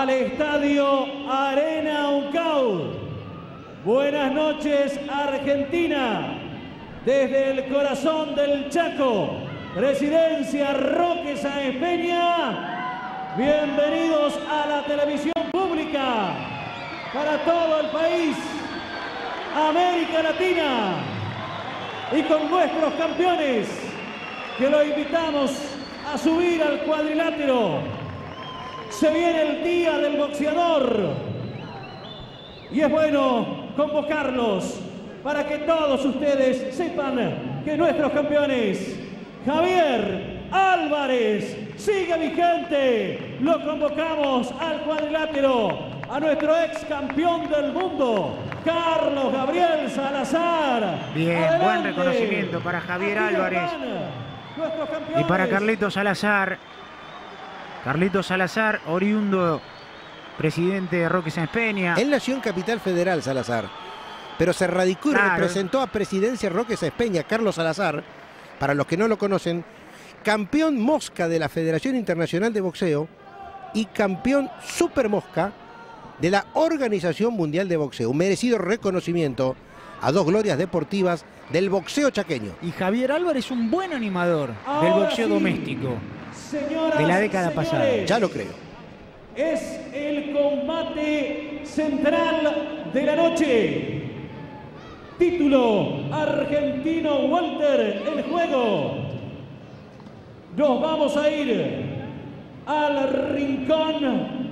al Estadio Arena Uncau. Buenas noches, Argentina. Desde el corazón del Chaco, Residencia Roque Sáenz Peña. Bienvenidos a la televisión pública para todo el país, América Latina, y con nuestros campeones que lo invitamos a subir al cuadrilátero. Se viene el Día del Boxeador y es bueno convocarlos para que todos ustedes sepan que nuestros campeones, Javier Álvarez, sigue vigente. Lo convocamos al cuadrilátero. A nuestro ex campeón del mundo, Carlos Gabriel Salazar. Bien, adelante. buen reconocimiento para Javier Álvarez y para Carlitos Salazar. Carlitos Salazar, oriundo presidente de Roque Sáenz Peña. Él nació en Capital Federal, Salazar, pero se radicó y representó a Presidencia Roque Sáenz Peña. Carlos Salazar, para los que no lo conocen, campeón mosca de la Federación Internacional de Boxeo y campeón super mosca de la Organización Mundial de Boxeo. Un merecido reconocimiento a dos glorias deportivas del boxeo chaqueño. Y Javier Álvarez, un buen animador del boxeo doméstico de la década pasada. Ya lo creo. Es el combate central de la noche. Título argentino welter en juego. Nos vamos a ir al rincón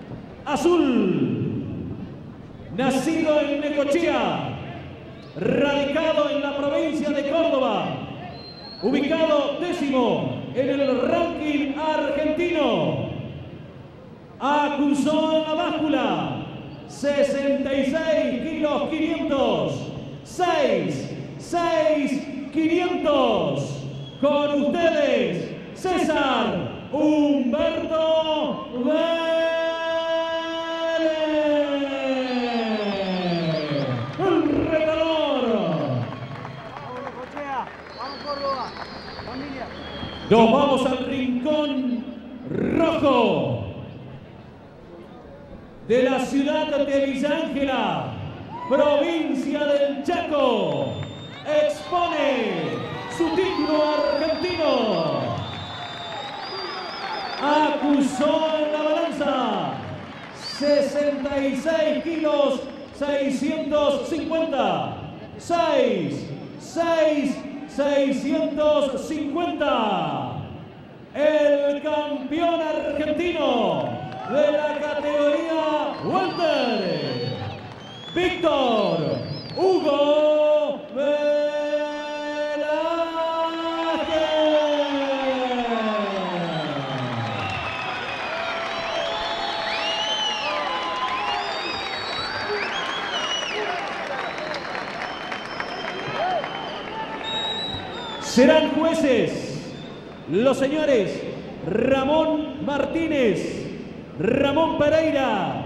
azul, nacido en Necochea, radicado en la provincia de Córdoba, ubicado 10º en el ranking argentino. Acusó en la báscula 66 kilos 500, 500. Con ustedes, César Humberto Vélez. Nos vamos al rincón rojo de la ciudad de Villa Ángela, provincia del Chaco. Expone su título argentino. Acusó en la balanza 66 kilos 650. 650. El campeón argentino de la categoría welter, Víctor Hugo Velázquez. Serán jueces los señores Ramón Martínez, Ramón Pereira,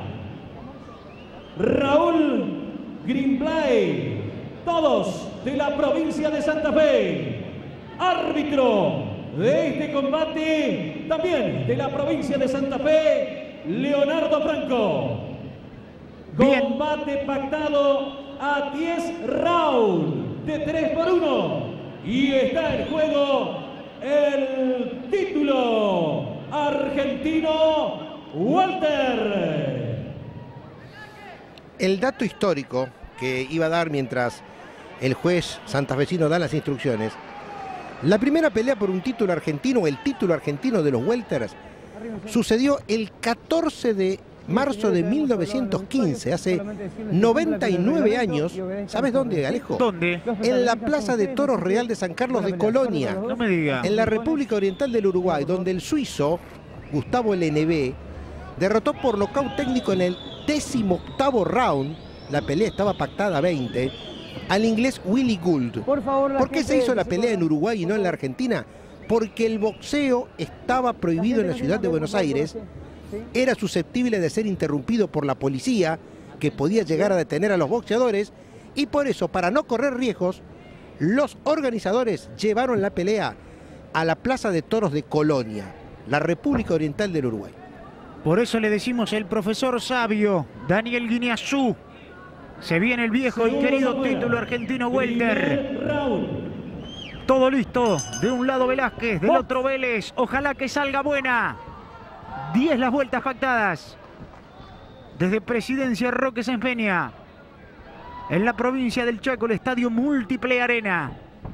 Raúl Greenblay, todos de la provincia de Santa Fe. Árbitro de este combate, también de la provincia de Santa Fe, Leonardo Franco. Combate pactado a 10 rounds de 3-1. Y está en juego el título argentino welter. El dato histórico que iba a dar mientras el juez santafesino da las instrucciones: la primera pelea por un título argentino, el título argentino de los welters, sucedió el 14 de marzo de 1915, hace 99 años. ¿Sabes dónde, Alejo? ¿Dónde? En la Plaza de Toros Real de San Carlos de Colonia, No me diga. en la República Oriental del Uruguay, donde el suizo Gustavo LNB derrotó por nocaut técnico en el 18º round, la pelea estaba pactada a 20, al inglés Willie Gould. ¿Por qué se hizo la pelea en Uruguay y no en la Argentina? Porque el boxeo estaba prohibido en la ciudad de Buenos Aires, era susceptible de ser interrumpido por la policía, que podía llegar a detener a los boxeadores, y por eso, para no correr riesgos, los organizadores llevaron la pelea a la Plaza de Toros de Colonia, la República Oriental del Uruguay. Por eso le decimos el profesor sabio, Daniel Guineazú. Se viene el viejo y querido título argentino welter. Todo listo. De un lado Velázquez, del otro Vélez. Ojalá que salga buena. 10 las vueltas pactadas. Desde Presidencia Roque Sáenz Peña. En la provincia del Chaco, el Estadio Múltiple Arena.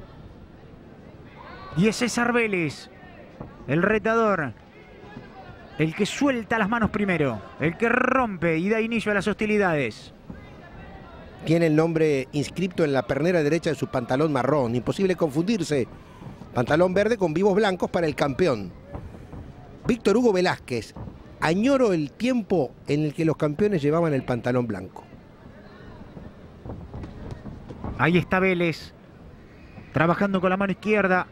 Y es César Vélez, el retador. El que suelta las manos primero. El que rompe y da inicio a las hostilidades. Tiene el nombre inscripto en la pernera derecha de su pantalón marrón. Imposible confundirse. Pantalón verde con vivos blancos para el campeón. Víctor Hugo Velázquez. Añoro el tiempo en el que los campeones llevaban el pantalón blanco. Ahí está Vélez. Trabajando con la mano izquierda.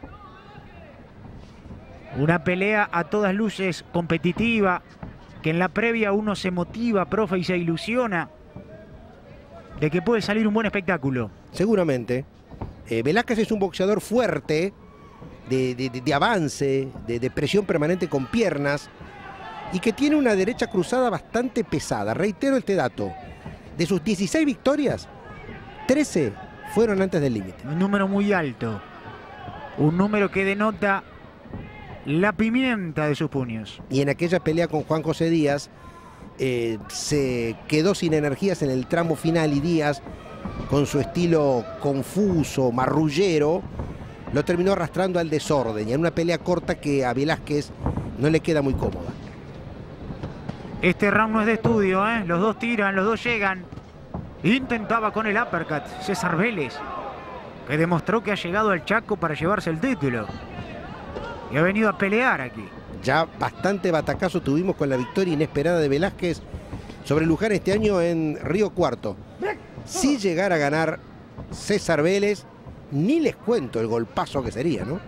Una pelea a todas luces competitiva. Que en la previa uno se motiva, profe, y se ilusiona de que puede salir un buen espectáculo. Seguramente. Velázquez es un boxeador fuerte, de avance, de presión permanente con piernas, y que tiene una derecha cruzada bastante pesada. Reitero este dato. De sus 16 victorias, 13 fueron antes del límite. Un número muy alto. Un número que denota la pimienta de sus puños. Y en aquella pelea con Juan José Díaz, se quedó sin energías en el tramo final y Díaz, con su estilo confuso, marrullero, lo terminó arrastrando al desorden y en una pelea corta que a Velázquez no le queda muy cómoda. Este round no es de estudio, ¿eh? Los dos tiran, los dos llegan. Intentaba con el uppercut César Vélez, que demostró que ha llegado al Chaco para llevarse el título y ha venido a pelear aquí. Ya bastante batacazo tuvimos con la victoria inesperada de Velázquez sobre Luján este año en Río Cuarto. Si llegara a ganar César Vélez, ni les cuento el golpazo que sería, ¿no?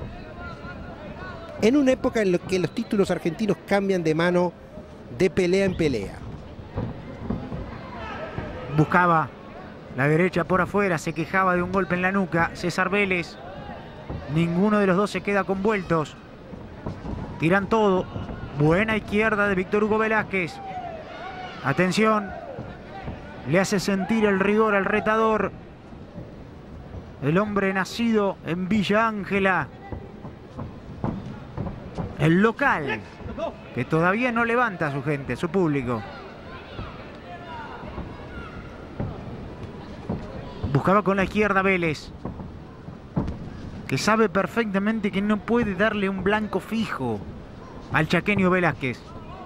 En una época en la que los títulos argentinos cambian de mano de pelea en pelea. Buscaba la derecha por afuera, se quejaba de un golpe en la nuca César Vélez. Ninguno de los dos se queda con vueltos. Tiran todo. Buena izquierda de Víctor Hugo Velázquez. Atención. Le hace sentir el rigor al retador. El hombre nacido en Villa Ángela. El local, que todavía no levanta a su gente, a su público. Buscaba con la izquierda Vélez, que sabe perfectamente que no puede darle un blanco fijo al chaqueño Velázquez.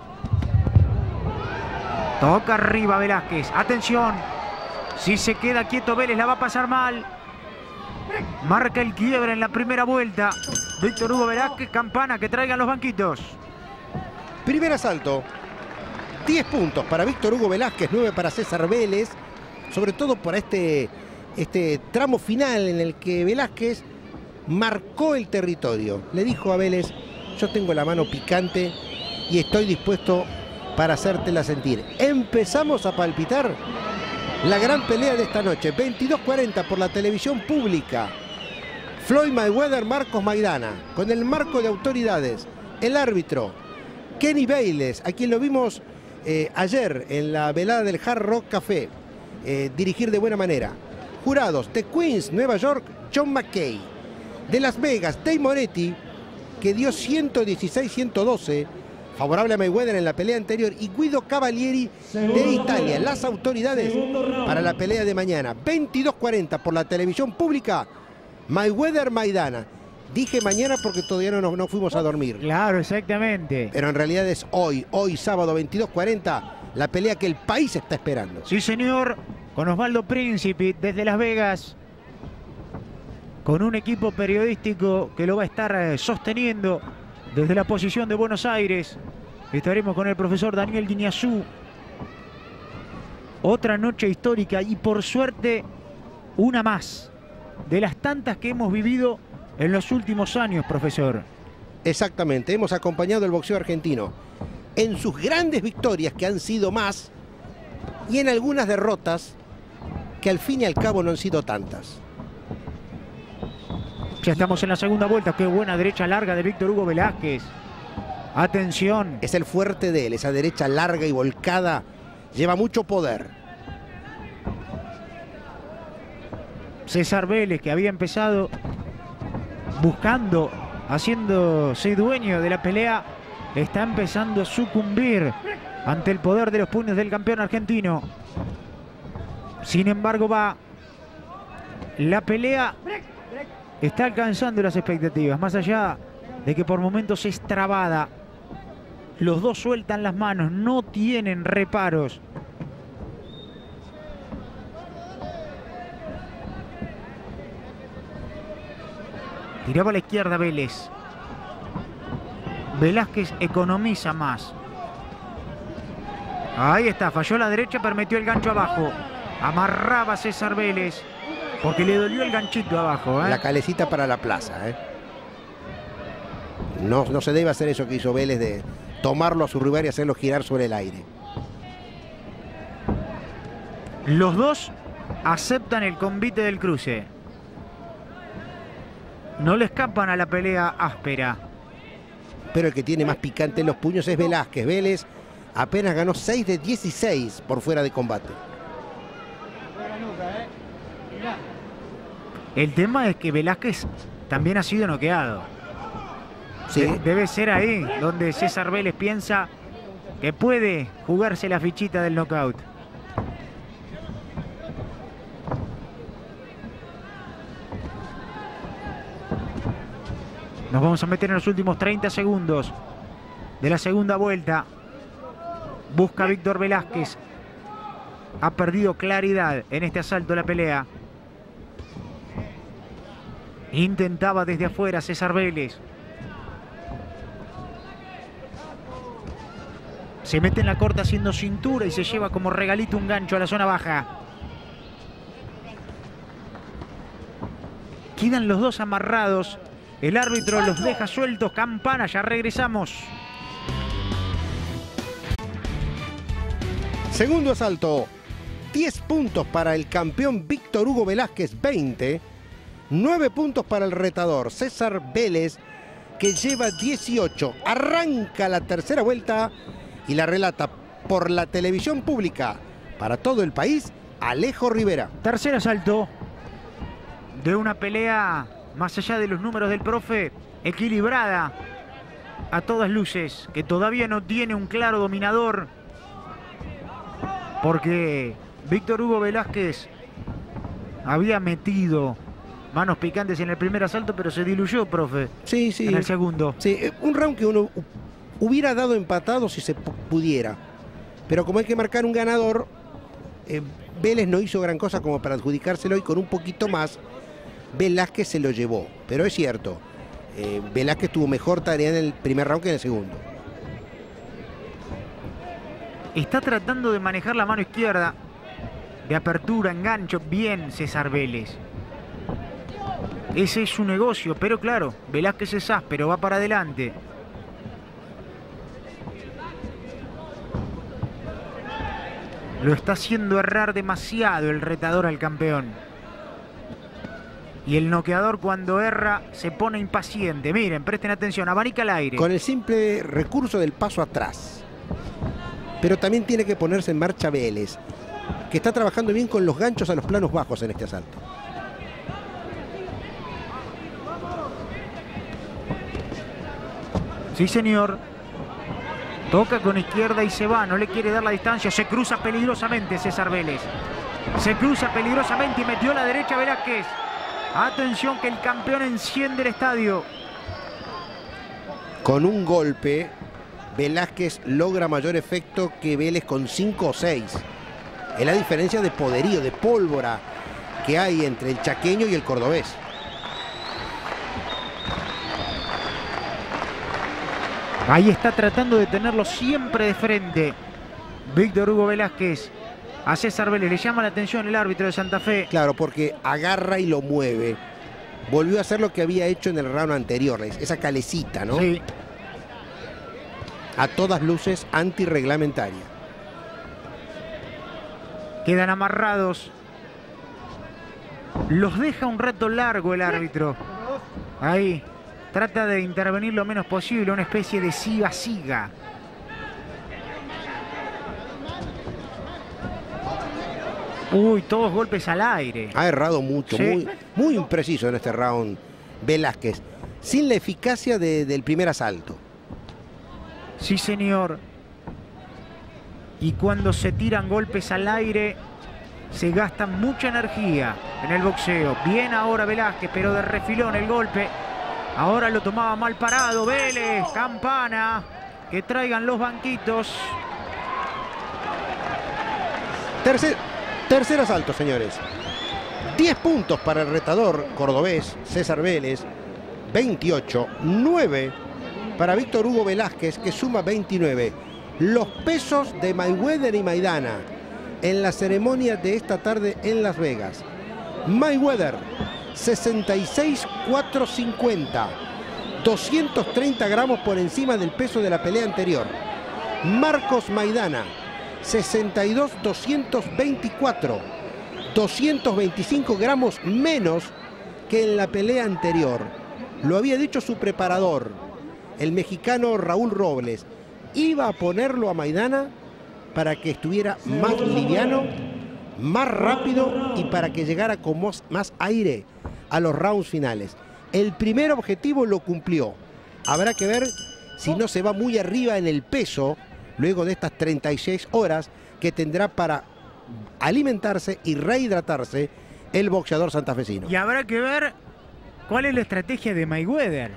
Toca arriba Velázquez. Atención. Si se queda quieto Vélez la va a pasar mal. Marca el quiebre en la primera vuelta. Víctor Hugo Velázquez, campana, que traigan los banquitos. Primer asalto. 10 puntos para Víctor Hugo Velázquez, 9 para César Vélez. Sobre todo por este tramo final en el que Velázquez marcó el territorio. Le dijo a Vélez: yo tengo la mano picante y estoy dispuesto para hacértela sentir. Empezamos a palpitar la gran pelea de esta noche. 22:40 por la televisión pública. Floyd Mayweather, Marcos Maidana. Con el marco de autoridades. El árbitro, Kenny Bayless, a quien lo vimos ayer en la velada del Hard Rock Café. Dirigir de buena manera. Jurados de Queens, Nueva York, John McKay. De Las Vegas, Dave Moretti, que dio 116-112, favorable a Mayweather en la pelea anterior, y Guido Cavalieri de Italia. Las autoridades para la pelea de mañana. 22:40 por la televisión pública. Mayweather Maidana. Dije mañana porque todavía no fuimos a dormir. Claro, exactamente. Pero en realidad es hoy sábado 22:40, la pelea que el país está esperando. Sí, señor. Con Osvaldo Príncipe desde Las Vegas. Con un equipo periodístico que lo va a estar sosteniendo desde la posición de Buenos Aires. Estaremos con el profesor Daniel Guineazú. Otra noche histórica y por suerte una más de las tantas que hemos vivido en los últimos años, profesor. Exactamente, hemos acompañado el boxeo argentino en sus grandes victorias, que han sido más, y en algunas derrotas que al fin y al cabo no han sido tantas. Ya estamos en la segunda vuelta. Qué buena derecha larga de Víctor Hugo Velázquez. Atención. Es el fuerte de él, esa derecha larga y volcada. Lleva mucho poder. César Vélez, que había empezado buscando, haciéndose dueño de la pelea, está empezando a sucumbir ante el poder de los puños del campeón argentino. Sin embargo, la pelea está alcanzando las expectativas, más allá de que por momentos es trabada. Los dos sueltan las manos, no tienen reparos. Tiraba a la izquierda Vélez. Velázquez economiza más. Ahí está, falló la derecha, permitió el gancho abajo. Amarraba César Vélez porque le dolió el ganchito abajo. La calecita para la plaza. No se debe hacer eso que hizo Vélez de tomarlo a su rival y hacerlo girar sobre el aire. Los dos aceptan el convite del cruce. No le escapan a la pelea áspera. Pero el que tiene más picante en los puños es Velázquez. Vélez apenas ganó 6 de 16 por fuera de combate. El tema es que Velázquez también ha sido noqueado. Sí. Debe ser ahí donde César Vélez piensa que puede jugarse la fichita del knockout. Nos vamos a meter en los últimos 30 segundos de la segunda vuelta. Busca Víctor Velázquez. Ha perdido claridad en este asalto a la pelea. Intentaba desde afuera César Vélez. Se mete en la corta haciendo cintura y se lleva como regalito un gancho a la zona baja. Quedan los dos amarrados. El árbitro los deja sueltos. Campana, ya regresamos. Segundo asalto. 10 puntos para el campeón Víctor Hugo Velázquez, 20. 9 puntos para el retador César Vélez, que lleva 18. Arranca la tercera vuelta y la relata por la televisión pública para todo el país, Alejo Rivera. Tercer asalto de una pelea, más allá de los números del profe, equilibrada a todas luces, que todavía no tiene un claro dominador, porque Víctor Hugo Velázquez había metido manos picantes en el primer asalto, pero se diluyó, profe. Sí, sí. En el segundo. Sí, un round que uno hubiera dado empatado si se pudiera. Pero como hay que marcar un ganador, Vélez no hizo gran cosa como para adjudicárselo, y con un poquito más Velázquez se lo llevó. Pero es cierto, Velázquez tuvo mejor tarea en el primer round que en el segundo. Está tratando de manejar la mano izquierda, de apertura, engancho, bien César Vélez. Ese es su negocio, pero claro, Velázquez es áspero, va para adelante. Lo está haciendo errar demasiado el retador al campeón. Y el noqueador, cuando erra, se pone impaciente. Miren, presten atención, abanica al aire. Con el simple recurso del paso atrás. Pero también tiene que ponerse en marcha Vélez, que está trabajando bien con los ganchos a los planos bajos en este asalto. Sí, señor. Toca con izquierda y se va. No le quiere dar la distancia. Se cruza peligrosamente César Vélez. Se cruza peligrosamente y metió la derecha Velázquez. Atención que el campeón enciende el estadio. Con un golpe, Velázquez logra mayor efecto que Vélez con 5 o 6. Es la diferencia de poderío, de pólvora que hay entre el chaqueño y el cordobés. Ahí está tratando de tenerlo siempre de frente Víctor Hugo Velázquez a César Vélez. Le llama la atención el árbitro de Santa Fe. Claro, porque agarra y lo mueve. Volvió a hacer lo que había hecho en el round anterior, esa calecita, ¿no? Sí. A todas luces antirreglamentaria. Quedan amarrados. Los deja un rato largo el árbitro. Ahí. trata de intervenir lo menos posible, una especie de siga-siga. Uy, todos golpes al aire. Ha errado mucho, Sí. muy impreciso en este round Velázquez, sin la eficacia del primer asalto. Sí, señor. Y cuando se tiran golpes al aire, se gasta mucha energía en el boxeo. Bien ahora Velázquez, pero de refilón el golpe. Ahora lo tomaba mal parado Vélez. Campana. Que traigan los banquitos. Tercer asalto, señores. 10 puntos para el retador cordobés César Vélez. 28. 9 para Víctor Hugo Velázquez, que suma 29. Los pesos de Mayweather y Maidana en la ceremonia de esta tarde en Las Vegas. Mayweather, 66,450. 230 gramos por encima del peso de la pelea anterior. Marcos Maidana, 62,224. 225 gramos menos que en la pelea anterior. Lo había dicho su preparador, el mexicano Raúl Robles. Iba a ponerlo a Maidana para que estuviera más liviano, más rápido y para que llegara con más aire a los rounds finales. El primer objetivo lo cumplió. Habrá que ver si no se va muy arriba en el peso luego de estas 36 horas que tendrá para alimentarse y rehidratarse el boxeador santafesino. Y habrá que ver cuál es la estrategia de Mayweather.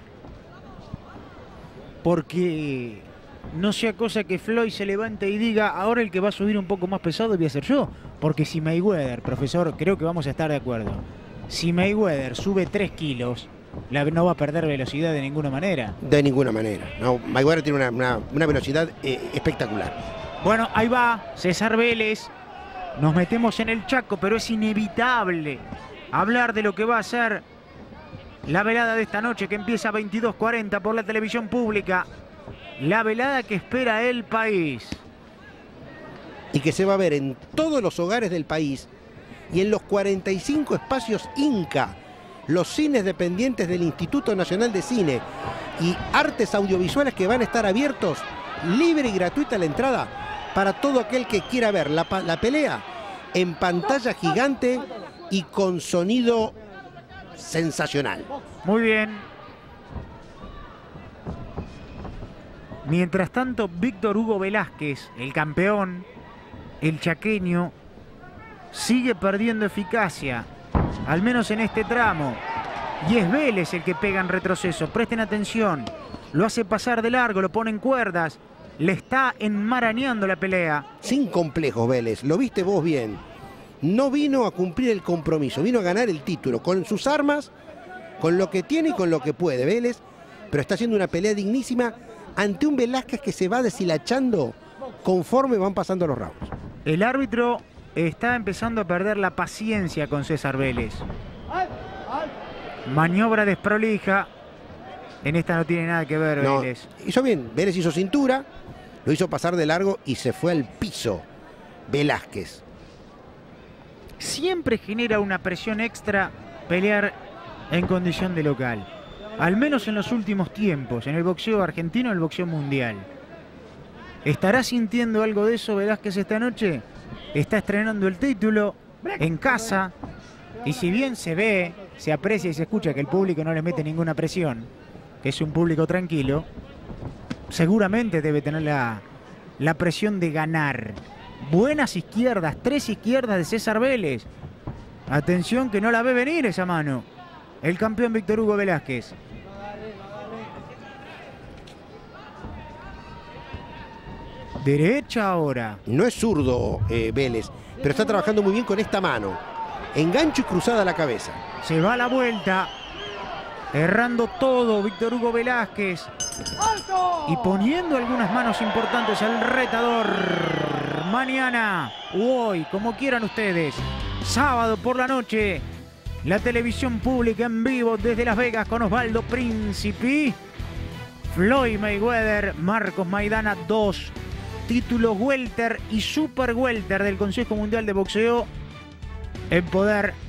Porque no sea cosa que Floyd se levante y diga, ahora el que va a subir un poco más pesado voy a ser yo. Porque si Mayweather, profesor, creo que vamos a estar de acuerdo. Si Mayweather sube 3 kilos, no va a perder velocidad de ninguna manera. De ninguna manera. No, Mayweather tiene una velocidad espectacular. Bueno, ahí va César Vélez. Nos metemos en el Chaco, pero es inevitable hablar de lo que va a ser la velada de esta noche, que empieza a 22:40 por la televisión pública. La velada que espera el país. Y que se va a ver en todos los hogares del país y en los 45 espacios Inca, los cines dependientes del Instituto Nacional de Cine y Artes Audiovisuales, que van a estar abiertos, libre y gratuita la entrada para todo aquel que quiera ver la pelea en pantalla gigante y con sonido sensacional. Muy bien. Mientras tanto, Víctor Hugo Velázquez, el campeón, el chaqueño, sigue perdiendo eficacia, al menos en este tramo. Y es Vélez el que pega en retroceso. Presten atención. Lo hace pasar de largo, lo pone en cuerdas. Le está enmarañando la pelea. Sin complejos, Vélez. Lo viste vos bien. No vino a cumplir el compromiso, vino a ganar el título con sus armas, con lo que tiene y con lo que puede, Vélez. Pero está haciendo una pelea dignísima ante un Velázquez que se va deshilachando conforme van pasando los rounds. El árbitro está empezando a perder la paciencia con César Vélez. Maniobra desprolija. En esta no tiene nada que ver Vélez. Hizo bien, Vélez hizo cintura, lo hizo pasar de largo y se fue al piso Velázquez. Siempre genera una presión extra pelear en condición de local. Al menos en los últimos tiempos, en el boxeo argentino, en el boxeo mundial. ¿Estará sintiendo algo de eso Velázquez esta noche? Está estrenando el título en casa. Y si bien se ve, se aprecia y se escucha que el público no le mete ninguna presión, que es un público tranquilo, seguramente debe tener la presión de ganar. Buenas izquierdas, 3 izquierdas de César Vélez. Atención que no la ve venir esa mano. El campeón Víctor Hugo Velázquez. Derecha ahora. No es zurdo Vélez, pero está trabajando muy bien con esta mano. Engancho y cruzada a la cabeza. Se va a la vuelta. Errando todo Víctor Hugo Velázquez. Y poniendo algunas manos importantes al retador. Mañana u hoy, como quieran ustedes. Sábado por la noche. La televisión pública en vivo desde Las Vegas con Osvaldo Príncipe. Floyd Mayweather, Marcos Maidana, 2 títulos welter y super welter del Consejo Mundial de Boxeo en poder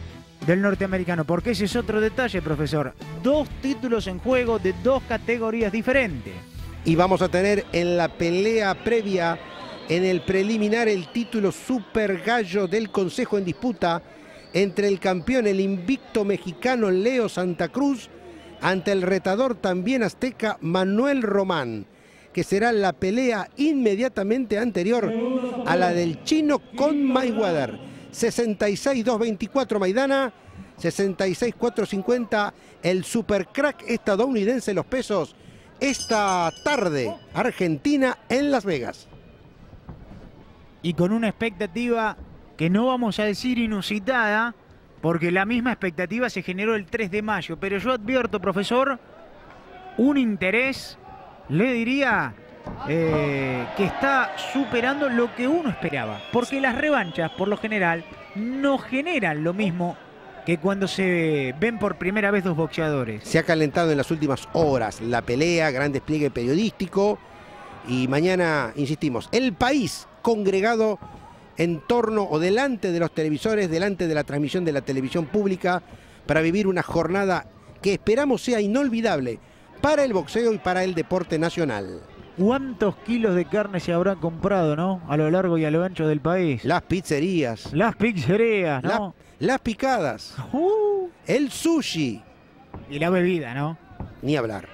del norteamericano, porque ese es otro detalle, profesor. 2 títulos en juego de 2 categorías diferentes. Y vamos a tener en la pelea previa, en el preliminar, el título Super Gallo del Consejo en disputa entre el campeón, el invicto mexicano Leo Santa Cruz, ante el retador también azteca Manuel Román, que será la pelea inmediatamente anterior a la del chino con Mayweather. 66-224 Maidana, 66-450 el supercrack estadounidense los pesos. Esta tarde, Argentina en Las Vegas. Y con una expectativa que no vamos a decir inusitada, porque la misma expectativa se generó el 3 de mayo. Pero yo advierto, profesor, un interés, le diría, que está superando lo que uno esperaba. Porque las revanchas, por lo general, no generan lo mismo que cuando se ven por primera vez 2 boxeadores. Se ha calentado en las últimas horas la pelea, gran despliegue periodístico. Y mañana, insistimos, el país congregado en torno o delante de los televisores, delante de la transmisión de la televisión pública, para vivir una jornada que esperamos sea inolvidable para el boxeo y para el deporte nacional. ¿Cuántos kilos de carne se habrán comprado, no? A lo largo y a lo ancho del país. Las pizzerías. Las pizzerías, ¿no? Las picadas. El sushi. Y la bebida, ¿no? Ni hablar.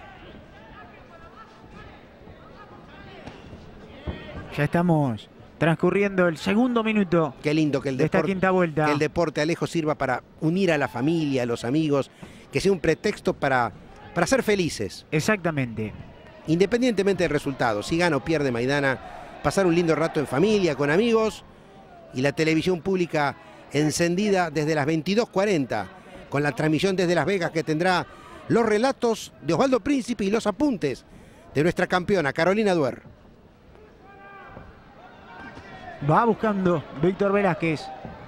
Ya estamos transcurriendo el segundo minuto. Qué lindo que el de esta quinta vuelta. Que el deporte, Alejo, sirva para unir a la familia, a los amigos, que sea un pretexto para ser felices. Exactamente. Independientemente del resultado, si gana o pierde Maidana, pasar un lindo rato en familia, con amigos, y la televisión pública encendida desde las 22:40, con la transmisión desde Las Vegas, que tendrá los relatos de Osvaldo Príncipe y los apuntes de nuestra campeona, Carolina Duer. Va buscando Víctor Velázquez.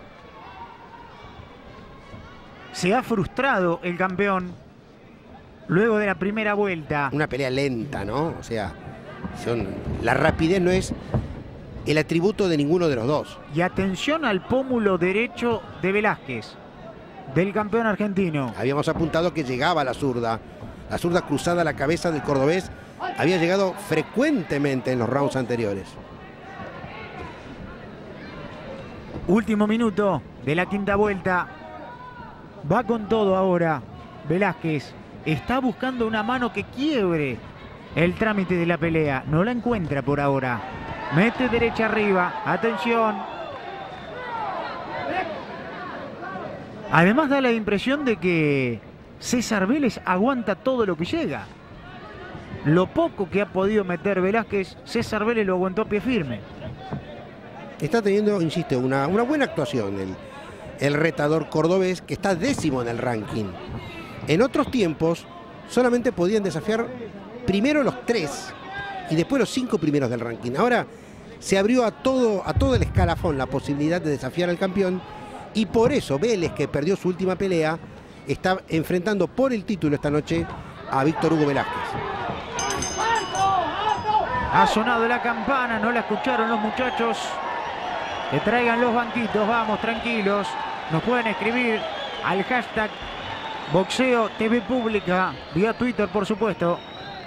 Se ha frustrado el campeón luego de la primera vuelta. Una pelea lenta, ¿no? O sea, la rapidez no es el atributo de ninguno de los dos. Y atención al pómulo derecho de Velázquez, del campeón argentino. Habíamos apuntado que llegaba la zurda cruzada a la cabeza del cordobés. Había llegado frecuentemente en los rounds anteriores. Último minuto de la quinta vuelta. Va con todo ahora Velázquez. Está buscando una mano que quiebre el trámite de la pelea. No la encuentra por ahora. Mete derecha arriba. Atención. Además da la impresión de que César Vélez aguanta todo lo que llega. Lo poco que ha podido meter Velázquez, César Vélez lo aguantó a pie firme. Está teniendo, insisto, una buena actuación el retador cordobés, que está 10º en el ranking. En otros tiempos solamente podían desafiar primero los 3 y después los 5 primeros del ranking. Ahora se abrió a todo el escalafón la posibilidad de desafiar al campeón, y por eso Vélez, que perdió su última pelea, está enfrentando por el título esta noche a Víctor Hugo Velázquez. Ha sonado la campana, no la escucharon los muchachos. Que traigan los banquitos, vamos, tranquilos. Nos pueden escribir al hashtag Boxeo TV Pública, vía Twitter, por supuesto.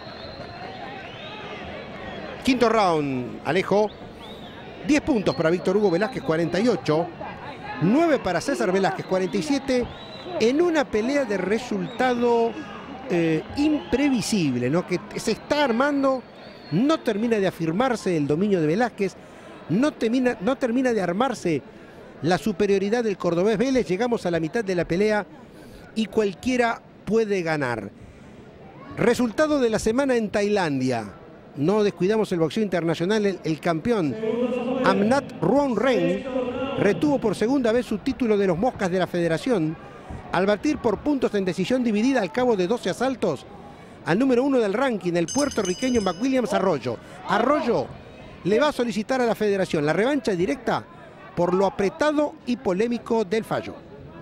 Quinto round, Alejo. 10 puntos para Víctor Hugo Velázquez, 48. 9 para César Velázquez, 47. En una pelea de resultado imprevisible, ¿no? Que se está armando, no termina de afirmarse el dominio de Velázquez. No termina de armarse la superioridad del cordobés Vélez. Llegamos a la mitad de la pelea y cualquiera puede ganar. Resultado de la semana en Tailandia. No descuidamos el boxeo internacional. El campeón Amnat Ruonreng retuvo por segunda vez su título de los Moscas de la Federación al batir por puntos en decisión dividida al cabo de 12 asaltos al número 1 del ranking, el puertorriqueño McWilliams Arroyo. Arroyo le va a solicitar a la federación la revancha directa por lo apretado y polémico del fallo.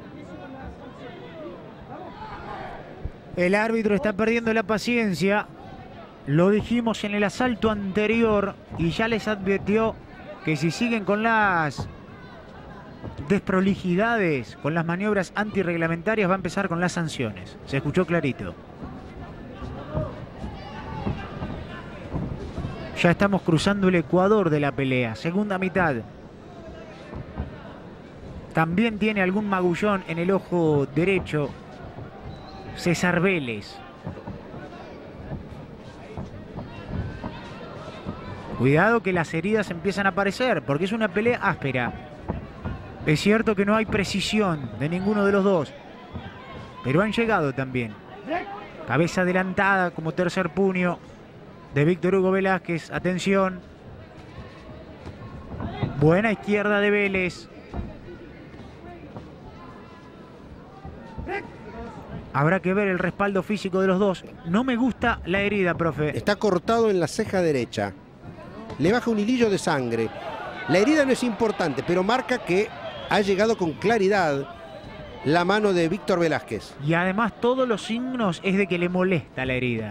El árbitro está perdiendo la paciencia. Lo dijimos en el asalto anterior y ya les advirtió que si siguen con las desprolijidades con las maniobras antirreglamentarias, va a empezar con las sanciones. Se escuchó clarito. Ya estamos cruzando el ecuador de la pelea. Segunda mitad. También tiene algún magullón en el ojo derecho César Vélez. Cuidado que las heridas empiezan a aparecer, porque es una pelea áspera. Es cierto que no hay precisión de ninguno de los dos, pero han llegado también. Cabeza adelantada como tercer puño de Víctor Hugo Velázquez. Atención. Buena izquierda de Vélez. Habrá que ver el respaldo físico de los dos. No me gusta la herida, profe. Está cortado en la ceja derecha. Le baja un hilillo de sangre. La herida no es importante, pero marca que ha llegado con claridad la mano de Víctor Velázquez. Y además todos los signos es de que le molesta la herida.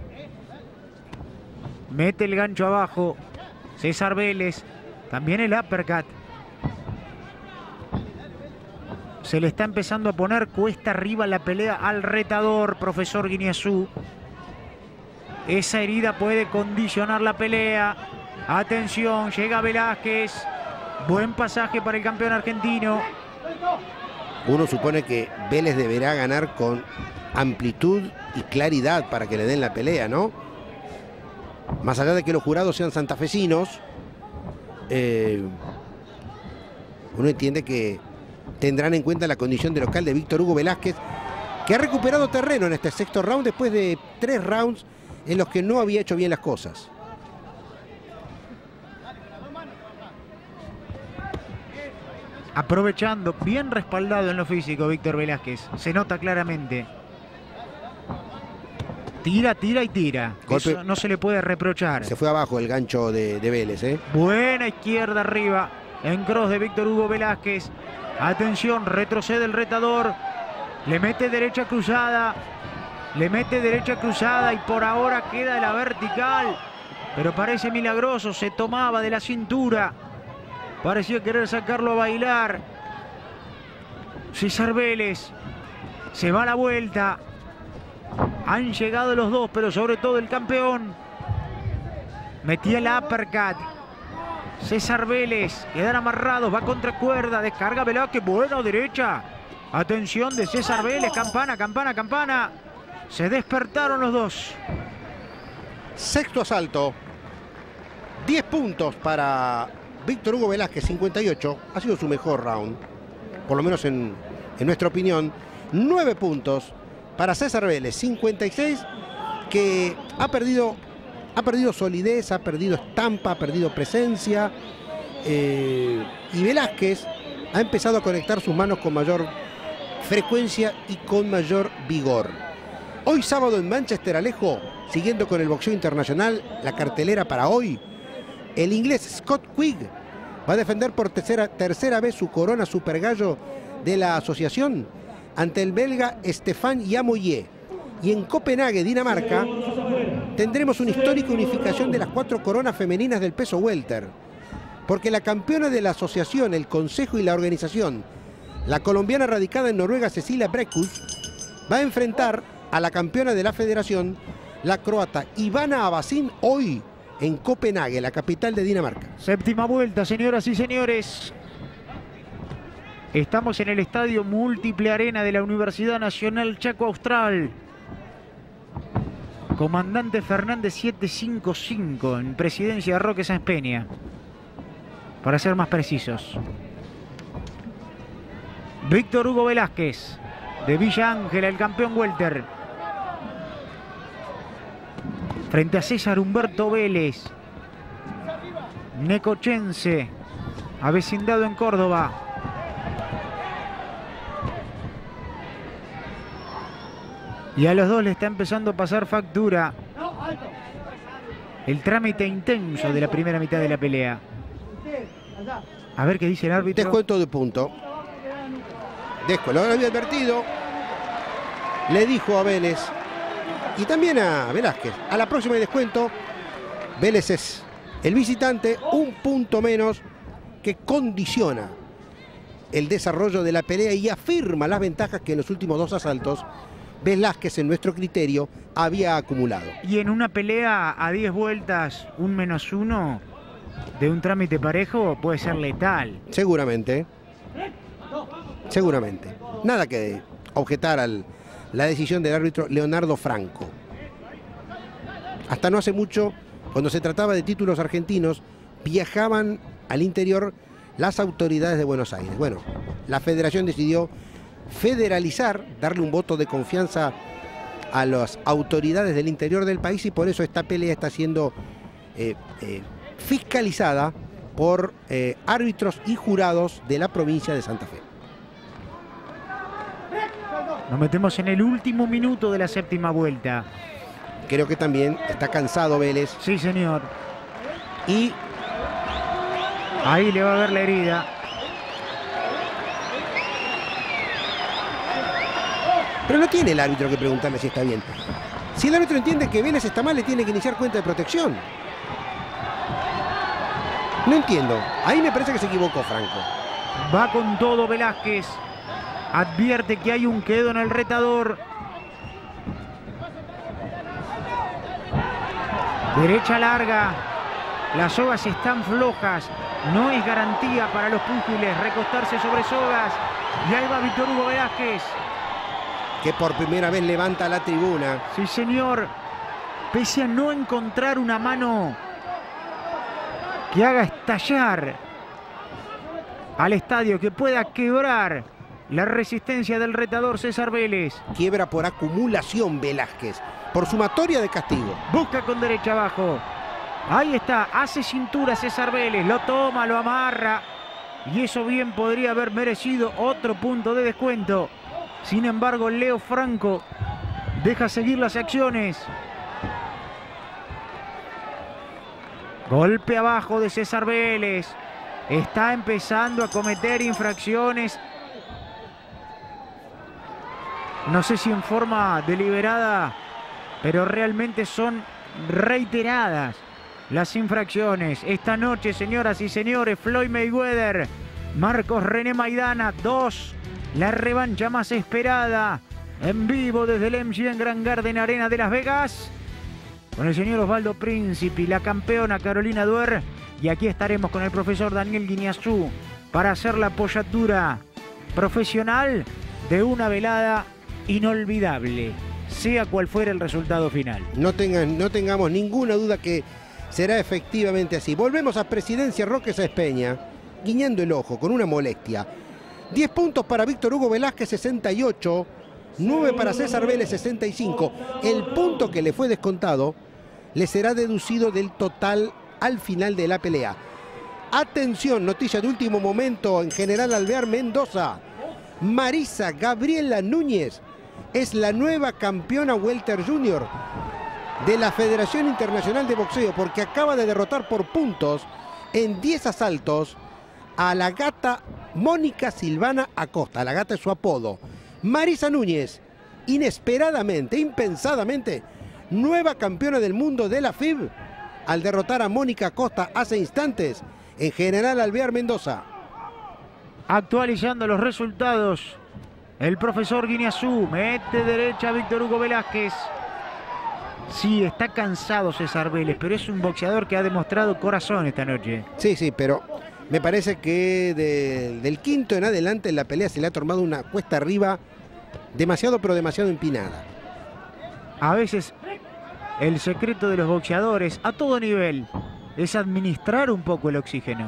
Mete el gancho abajo César Vélez. También el uppercut. Se le está empezando a poner cuesta arriba la pelea al retador, profesor Guiñazú. Esa herida puede condicionar la pelea. Atención, llega Velázquez. Buen pasaje para el campeón argentino. Uno supone que Vélez deberá ganar con amplitud y claridad para que le den la pelea, ¿no? Más allá de que los jurados sean santafesinos, uno entiende que tendrán en cuenta la condición de local de Víctor Hugo Velázquez, que ha recuperado terreno en este sexto round después de 3 rounds en los que no había hecho bien las cosas. Aprovechando, bien respaldado en lo físico Víctor Velázquez. Se nota claramente. Tira, tira y tira. Golpe. Eso no se le puede reprochar. Se fue abajo el gancho de Vélez, ¿eh? Buena izquierda arriba. En cross de Víctor Hugo Velázquez. Atención, retrocede el retador. Le mete derecha cruzada. Le mete derecha cruzada y por ahora queda la vertical. Pero parece milagroso. Se tomaba de la cintura. Pareció querer sacarlo a bailar. César Vélez. Se va a la vuelta. Han llegado los dos, pero sobre todo el campeón. Metía el uppercut. César Vélez. Quedan amarrados. Va contra cuerda. Descarga Velázquez. Buena derecha. Atención de César Vélez. Campana, campana, campana. Se despertaron los dos. Sexto asalto. 10 puntos para Víctor Hugo Velázquez, 58. Ha sido su mejor round. Por lo menos en nuestra opinión. 9 puntos para César Vélez, 56. Que ha perdido solidez, ha perdido estampa, ha perdido presencia. Y Velázquez ha empezado a conectar sus manos con mayor frecuencia y con mayor vigor. Hoy sábado en Manchester, Alejo, siguiendo con el boxeo internacional, la cartelera para hoy, el inglés Scott Quigg va a defender por tercera vez su corona super gallo de la asociación ante el belga Stéphane Yamoyé. Y en Copenhague, Dinamarca, tendremos una histórica unificación de las 4 coronas femeninas del peso welter. Porque la campeona de la asociación, el consejo y la organización, la colombiana radicada en Noruega, Cecilia Brækhus, va a enfrentar a la campeona de la federación, la croata Ivana Abasín, hoy en Copenhague, la capital de Dinamarca. Séptima vuelta, señoras y señores. Estamos en el Estadio Múltiple Arena de la Universidad Nacional Chaco Austral. Comandante Fernández 755 en presidencia de Roque Sáenz Peña, para ser más precisos. Víctor Hugo Velázquez de Villa Ángela, el campeón welter, frente a César Humberto Vélez, necochense, avecindado en Córdoba. Y a los dos le está empezando a pasar factura el trámite intenso de la primera mitad de la pelea. A ver qué dice el árbitro. Descuento de punto. Lo había advertido. Le dijo a Vélez y también a Velázquez: a la próxima hay descuento. Vélez es el visitante, un punto menos que condiciona el desarrollo de la pelea y afirma las ventajas que en los últimos 2 asaltos Velázquez, en nuestro criterio, había acumulado. Y en una pelea a 10 vueltas, un -1 de un trámite parejo puede ser letal. Seguramente. Seguramente. Nada que objetar a la decisión del árbitro Leonardo Franco. Hasta no hace mucho, cuando se trataba de títulos argentinos, viajaban al interior las autoridades de Buenos Aires. Bueno, la federación decidió federalizar, darle un voto de confianza a las autoridades del interior del país, y por eso esta pelea está siendo fiscalizada por árbitros y jurados de la provincia de Santa Fe. Nos metemos en el último minuto de la 7ª vuelta. Creo que también está cansado Vélez. Sí, señor. Y ahí le va a ver la herida. pero no tiene el árbitro que preguntarle si está bien. Si el árbitro entiende que Vélez está mal, le tiene que iniciar cuenta de protección. No entiendo. Ahí me parece que se equivocó Franco. Va con todo Velázquez. Advierte que hay un quedo en el retador. Derecha larga. Las sogas están flojas. No es garantía para los púgiles recostarse sobre sogas. Y ahí va Víctor Hugo Velázquez, que por primera vez levanta la tribuna. Sí, señor. Pese a no encontrar una mano que haga estallar al estadio, que pueda quebrar la resistencia del retador César Vélez. Quiebra por acumulación Velázquez, por sumatoria de castigo. Busca con derecha abajo. Ahí está, hace cintura César Vélez, lo toma, lo amarra. Y eso bien podría haber merecido otro punto de descuento. Sin embargo, Leo Franco deja seguir las acciones. Golpe abajo de César Vélez. Está empezando a cometer infracciones. No sé si en forma deliberada, pero realmente son reiteradas las infracciones. Esta noche, señoras y señores, Floyd Mayweather, Marcos René Maidana 2. La revancha más esperada en vivo desde el MGM Grand Garden Arena de Las Vegas, con el señor Osvaldo Príncipe, la campeona Carolina Duer, y aquí estaremos con el profesor Daniel Guiñazú para hacer la apoyatura profesional de una velada inolvidable, sea cual fuera el resultado final. No tengamos ninguna duda que será efectivamente así. Volvemos a Presidencia Roque Sáenz Peña, guiñando el ojo con una molestia. 10 puntos para Víctor Hugo Velázquez, 68. 9 para César Vélez, 65. El punto que le fue descontado le será deducido del total al final de la pelea. Atención, noticia de último momento en General Alvear Mendoza. Marisa Gabriela Núñez es la nueva campeona welter junior de la Federación Internacional de Boxeo, porque acaba de derrotar por puntos en 10 asaltos a la gata Mónica Silvana Acosta. La gata es su apodo. Marisa Núñez, inesperadamente, impensadamente, nueva campeona del mundo de la FIB, al derrotar a Mónica Acosta hace instantes en General Alvear Mendoza. Actualizando los resultados, el profesor Guiñazú mete derecha a Víctor Hugo Velázquez. Sí, está cansado César Vélez, pero es un boxeador que ha demostrado corazón esta noche. Sí, sí, pero me parece que del quinto en adelante en la pelea se le ha tomado una cuesta arriba demasiado, pero demasiado empinada. A veces el secreto de los boxeadores a todo nivel es administrar un poco el oxígeno.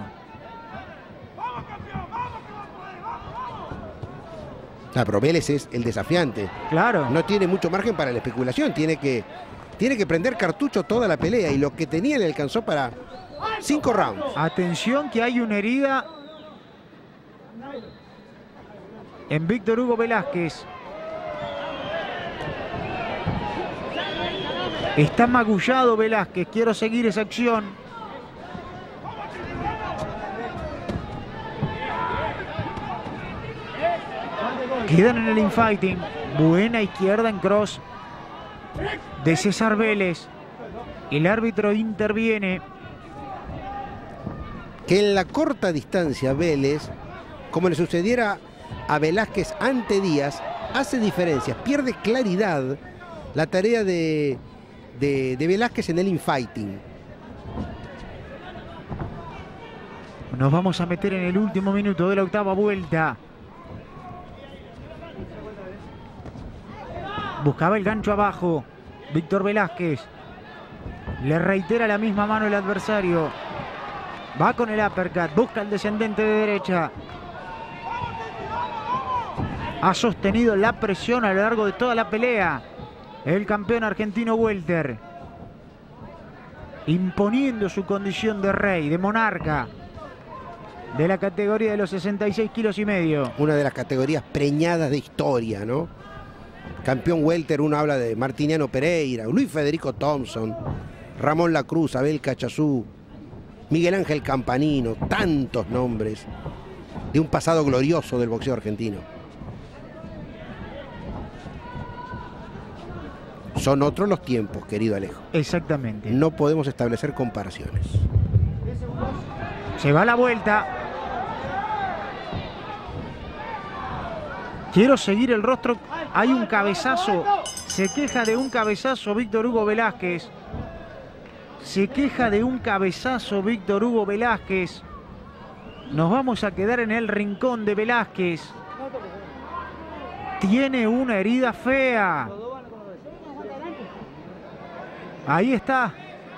Pero Vélez es el desafiante. Claro. No tiene mucho margen para la especulación. Tiene que prender cartucho toda la pelea, y lo que tenía le alcanzó para 5 rounds. Atención que hay una herida en Víctor Hugo Velázquez. Está magullado Velázquez. Quiero seguir esa acción. Quedan en el infighting. Buena izquierda en cross de César Vélez. El árbitro interviene. Que en la corta distancia Vélez como le sucediera a Velázquez ante Díaz, hace diferencias, pierde claridad la tarea de Velázquez en el infighting. Nos vamos a meter en el último minuto de la octava vuelta. Buscaba el gancho abajo Víctor Velázquez. Le reitera la misma mano el adversario. Va con el uppercut, busca el descendente de derecha. Ha sostenido la presión a lo largo de toda la pelea el campeón argentino welter, imponiendo su condición de rey, de monarca de la categoría de los 66 kilos y medio. Una de las categorías preñadas de historia, ¿no? Campeón welter, uno habla de Martiniano Pereira, Luis Federico Thompson, Ramón Lacruz, Abel Cachazú, Miguel Ángel Campanino, tantos nombres de un pasado glorioso del boxeo argentino. Son otros los tiempos, querido Alejo. Exactamente. No podemos establecer comparaciones. Se va la vuelta. Quiero seguir el rostro. Hay un cabezazo. Se queja de un cabezazo Víctor Hugo Velázquez. Se queja de un cabezazo Víctor Hugo Velázquez. Nos vamos a quedar en el rincón de Velázquez. Tiene una herida fea. Ahí está.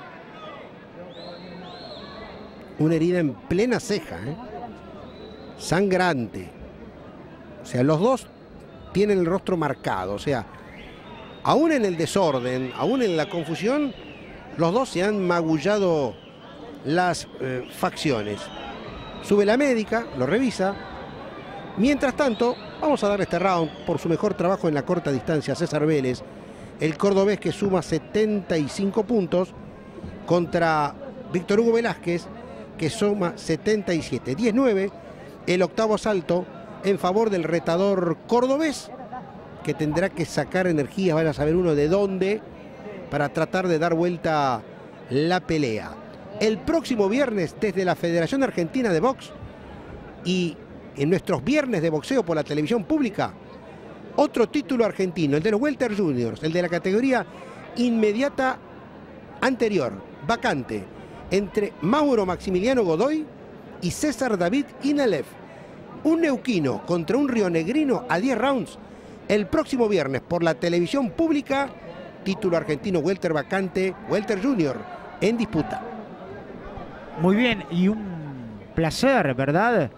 Una herida en plena ceja, ¿eh? Sangrante. O sea, los dos tienen el rostro marcado. O sea, aún en el desorden, aún en la confusión, los dos se han magullado las facciones. Sube la médica, lo revisa. Mientras tanto, vamos a darle este round por su mejor trabajo en la corta distancia a César Vélez, el cordobés que suma 75 puntos contra Víctor Hugo Velázquez, que suma 77. 19, el octavo asalto en favor del retador cordobés, que tendrá que sacar energías, vaya a saber uno de dónde, para tratar de dar vuelta la pelea. El próximo viernes, desde la Federación Argentina de Box y en nuestros viernes de boxeo por la televisión pública, otro título argentino, el de los Welter Juniors, el de la categoría inmediata anterior, vacante, entre Mauro Maximiliano Godoy y César David Inalev. Un neuquino contra un rionegrino a 10 rounds el próximo viernes por la televisión pública. Título argentino welter vacante, Welter Junior en disputa. Muy bien, y un placer, ¿verdad?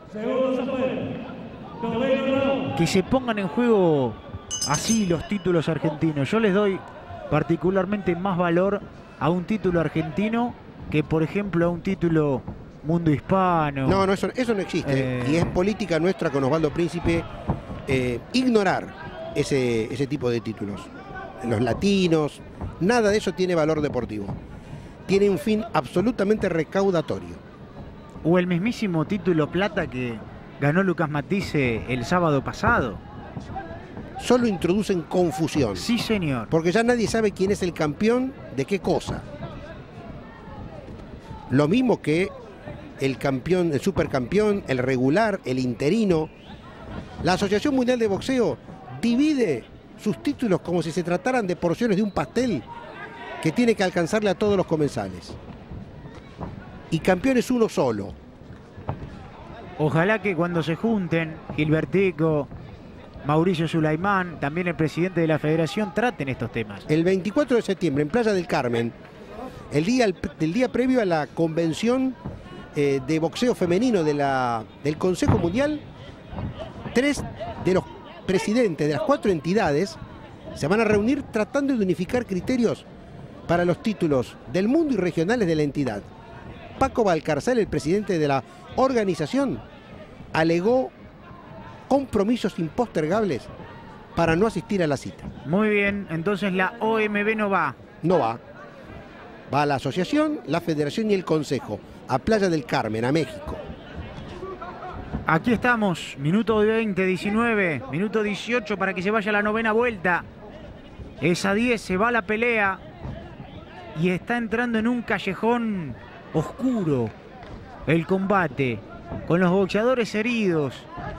Que se pongan en juego así los títulos argentinos. Yo les doy particularmente más valor a un título argentino que, por ejemplo, a un título mundo hispano. No, eso no existe. Y es política nuestra con Osvaldo Príncipe ignorar ese tipo de títulos. Los latinos, nada de eso tiene valor deportivo. Tiene un fin absolutamente recaudatorio. O el mismísimo título plata que ganó Lucas Matisse el sábado pasado. Solo introducen confusión. Sí, señor. Porque ya nadie sabe quién es el campeón de qué cosa. Lo mismo que el campeón, el supercampeón, el regular, el interino. La Asociación Mundial de Boxeo divide sus títulos como si se trataran de porciones de un pastel que tiene que alcanzarle a todos los comensales. Y campeón es uno solo. Ojalá que cuando se junten Gilbertico, Mauricio Sulaimán, también el presidente de la federación, traten estos temas. El 24 de septiembre en Playa del Carmen, el día previo a la convención de boxeo femenino del Consejo Mundial, 3 de los presidentes de las 4 entidades se van a reunir tratando de unificar criterios para los títulos del mundo y regionales de la entidad. Paco Valcarcel, el presidente de la organización, alegó compromisos impostergables para no asistir a la cita. Muy bien, entonces la OMB no va. No va. Va a la asociación, la federación y el consejo, a Playa del Carmen, a México. Aquí estamos, minuto 20, 19, minuto 18 para que se vaya la novena vuelta. Es a 10, se va la pelea y está entrando en un callejón oscuro el combate. con los boxeadores heridos,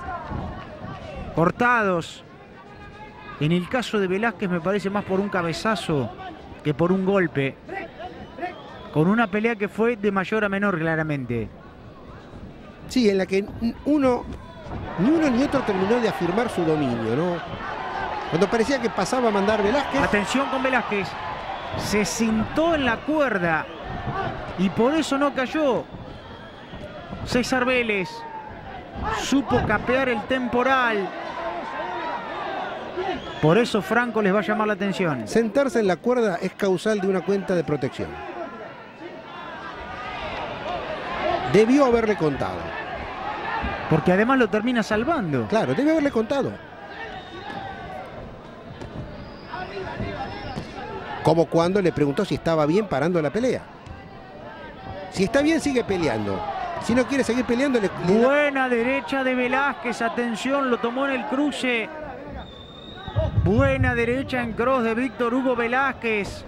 cortados. En el caso de Velázquez me parece más por un cabezazo que por un golpe. Con una pelea que fue de mayor a menor, claramente. Sí, en la que ni uno ni otro terminó de afirmar su dominio, ¿no? Cuando parecía que pasaba a mandar Velázquez. Atención con Velázquez. Se sentó en la cuerda y por eso no cayó. César Vélez supo capear el temporal. Por eso Franco les va a llamar la atención. Sentarse en la cuerda es causal de una cuenta de protección. Debió haberle contado. Porque además lo termina salvando. Claro, debe haberle contado. Como cuando le preguntó si estaba bien parando la pelea. Si está bien, sigue peleando. Si no quiere seguir peleando, Buena derecha de Velázquez. Atención, lo tomó en el cruce. Buena derecha en cross de Víctor Hugo Velázquez.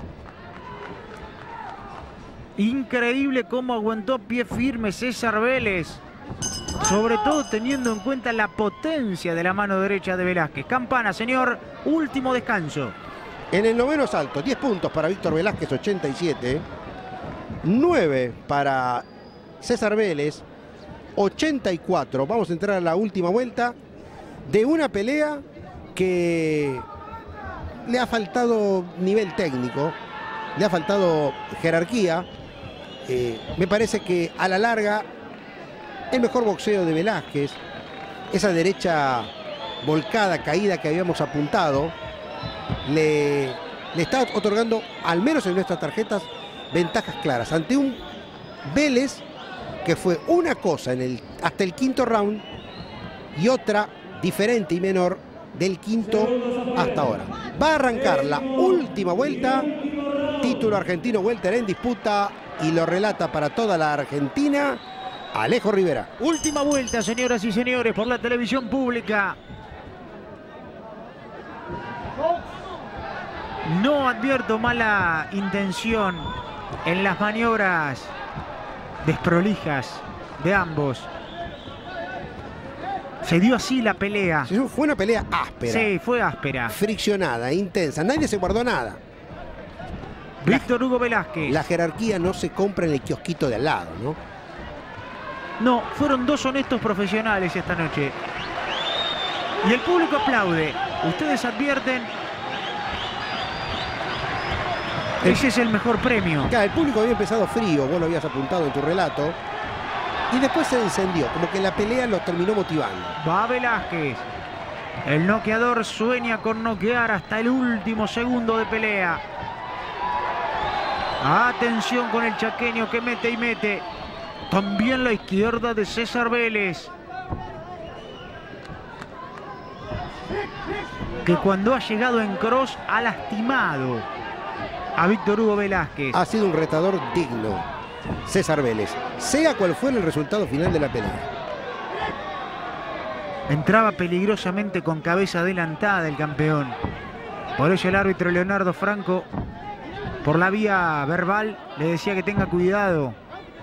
Increíble cómo aguantó pie firme César Vélez. Sobre todo teniendo en cuenta la potencia de la mano derecha de Velázquez. Campana, señor. Último descanso. En el noveno asalto, 10 puntos para Víctor Velázquez, 87. 9 para César Vélez, 84. Vamos a entrar a la última vuelta de una pelea que le ha faltado nivel técnico, le ha faltado jerarquía. Me parece que a la larga el mejor boxeo de Velázquez, esa derecha volcada, caída que habíamos apuntado, le está otorgando, al menos en nuestras tarjetas, ventajas claras ante un Vélez que fue una cosa hasta el quinto round y otra diferente y menor del quinto hasta ahora. Va a arrancar la última vuelta, título argentino welter en disputa, y lo relata para toda la Argentina Alejo Rivera. Última vuelta, señoras y señores, por la televisión pública. No advierto mala intención en las maniobras desprolijas de ambos. Se dio así la pelea. Fue una pelea áspera. Sí, fue áspera. Friccionada, intensa. Nadie se guardó nada. Víctor Hugo Velázquez. La jerarquía no se compra en el kiosquito de al lado, ¿no? No, fueron dos honestos profesionales esta noche. Y el público aplaude. Ustedes advierten. Ese es el mejor premio. Claro, el público había empezado frío, vos lo habías apuntado en tu relato. Y después se encendió, como que la pelea lo terminó motivando. Va Velázquez. El noqueador sueña con noquear hasta el último segundo de pelea. Atención con el chaqueño que mete y mete. También la izquierda de César Vélez, que cuando ha llegado en cross ha lastimado a Víctor Hugo Velázquez. Ha sido un retador digno César Vélez, sea cual fuera el resultado final de la pelea. Entraba peligrosamente con cabeza adelantada el campeón. Por eso el árbitro Leonardo Franco, por la vía verbal, le decía que tenga cuidado.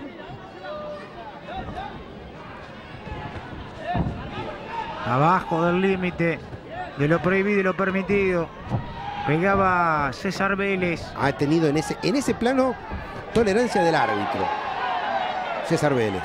Abajo del límite de lo prohibido y lo permitido. Pegaba César Vélez. Ha tenido en ese plano tolerancia del árbitro César Vélez.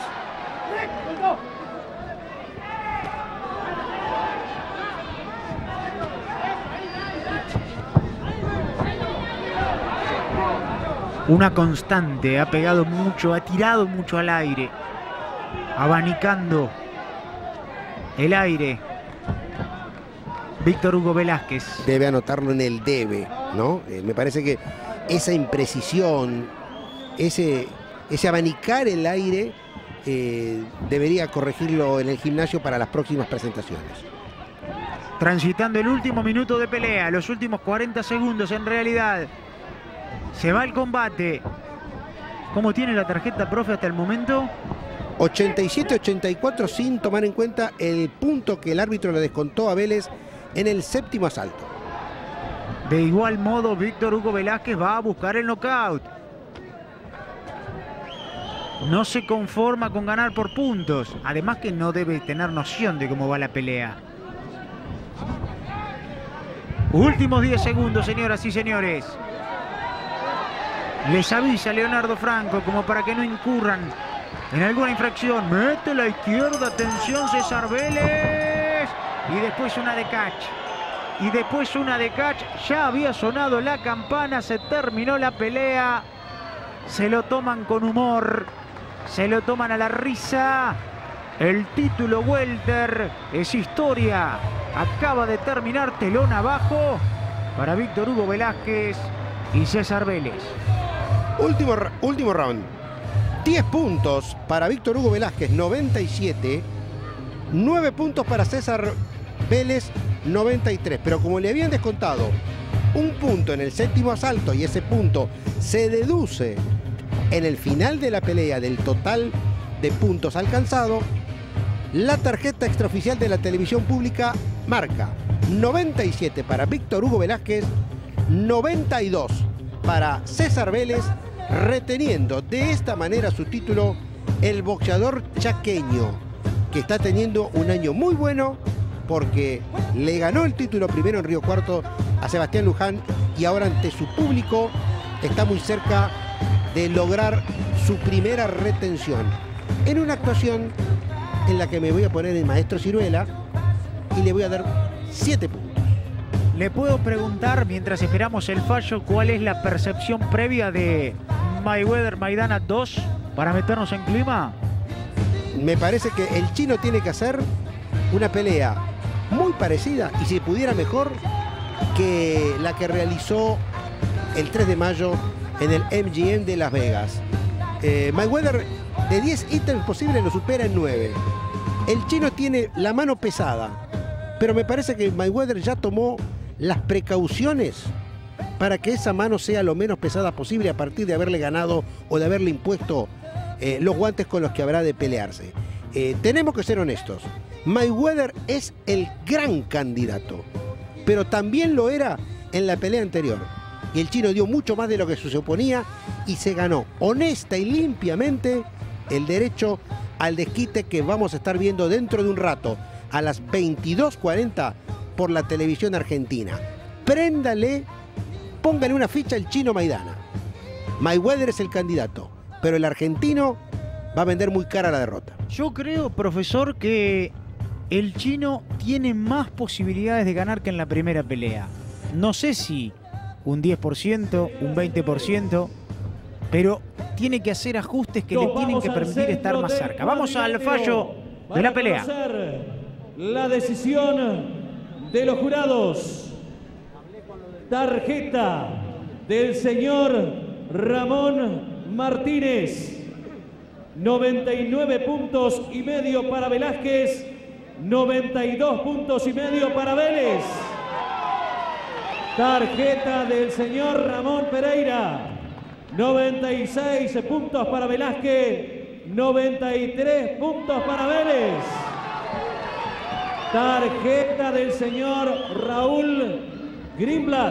Una constante, ha pegado mucho, ha tirado mucho al aire, abanicando el aire. Víctor Hugo Velázquez. Debe anotarlo en el debe, ¿no? Me parece que esa imprecisión, ese abanicar el aire, debería corregirlo en el gimnasio para las próximas presentaciones. Transitando el último minuto de pelea, los últimos 40 segundos en realidad. Se va el combate. ¿Cómo tiene la tarjeta, profe, hasta el momento? 87-84 sin tomar en cuenta el punto que el árbitro le descontó a Vélez en el séptimo asalto. De igual modo, Víctor Hugo Velázquez va a buscar el knockout. no se conforma con ganar por puntos. Además que no debe tener noción de cómo va la pelea. Últimos 10 segundos, señoras y señores. Les avisa Leonardo Franco como para que no incurran en alguna infracción. Mete la izquierda, atención César Vélez. Y después una de catch. Ya había sonado la campana, se terminó la pelea. Se lo toman con humor, se lo toman a la risa. El título welter es historia. Acaba de terminar telón abajo para Víctor Hugo Velázquez y César Vélez. Último round. 10 puntos para Víctor Hugo Velázquez, 97. 9 puntos para César Vélez, 93. Pero como le habían descontado un punto en el séptimo asalto y ese punto se deduce en el final de la pelea del total de puntos alcanzado, la tarjeta extraoficial de la televisión pública marca 97 para Víctor Hugo Velázquez, 92 para César Vélez, reteniendo de esta manera su título el boxeador chaqueño, que está teniendo un año muy bueno porque le ganó el título primero en Río Cuarto a Sebastián Luján y ahora ante su público está muy cerca de lograr su primera retención en una actuación en la que me voy a poner el maestro Ciruela y le voy a dar 7 puntos. ¿Le puedo preguntar, mientras esperamos el fallo, cuál es la percepción previa de Mayweather Maidana 2 para meternos en clima? Me parece que el chino tiene que hacer una pelea muy parecida y si pudiera mejor que la que realizó el 3 de mayo en el MGM de Las Vegas. Mayweather de 10 ítems posibles lo supera en 9. El chino tiene la mano pesada, pero me parece que Mayweather ya tomó las precauciones para que esa mano sea lo menos pesada posible a partir de haberle ganado o de haberle impuesto los guantes con los que habrá de pelearse. Tenemos que ser honestos. Mayweather es el gran candidato, pero también lo era en la pelea anterior. Y el chino dio mucho más de lo que se suponía y se ganó honesta y limpiamente el derecho al desquite que vamos a estar viendo dentro de un rato a las 22:40 por la televisión argentina. Préndale, póngale una ficha al chino Maidana. Mayweather es el candidato, pero el argentino va a vender muy cara la derrota. Yo creo, profesor, que el chino tiene más posibilidades de ganar que en la primera pelea. No sé si un 10%, un 20%, pero tiene que hacer ajustes que le tienen que permitir estar más cerca. Vamos al fallo de la pelea. La decisión de los jurados. Tarjeta del señor Ramón Martínez. 99 puntos y medio para Velázquez. 92 puntos y medio para Vélez. Tarjeta del señor Ramón Pereira. 96 puntos para Velázquez. 93 puntos para Vélez. Tarjeta del señor Raúl Greenblatt.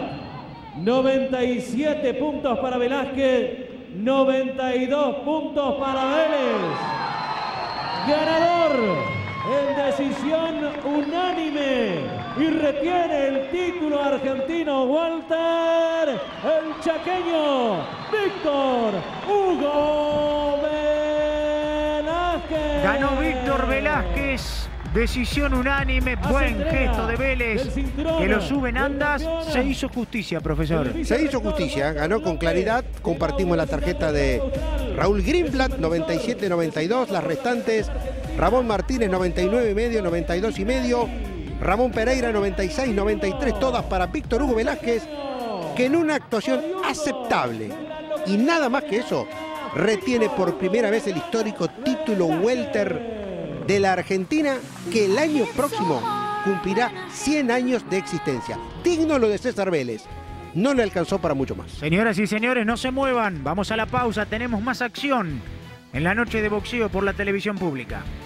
97 puntos para Velázquez. 92 puntos para Vélez. Ganador en decisión unánime y retiene el título argentino welter, el chaqueño Víctor Hugo Velázquez. Ganó Víctor Velázquez, decisión unánime, buen gesto de Vélez, que lo sube en andas. Se hizo justicia, profesor. Se hizo justicia, ganó con claridad. Compartimos la tarjeta de Raúl Greenblatt, 97-92, las restantes Ramón Martínez, 99,5, 92,5. Ramón Pereira, 96-93, todas para Víctor Hugo Velázquez, que en una actuación aceptable y nada más que eso, retiene por primera vez el histórico título welter de la Argentina, que el año próximo cumplirá 100 años de existencia. Digno lo de César Vélez. No le alcanzó para mucho más. Señoras y señores, no se muevan. Vamos a la pausa. Tenemos más acción en la noche de boxeo por la televisión pública.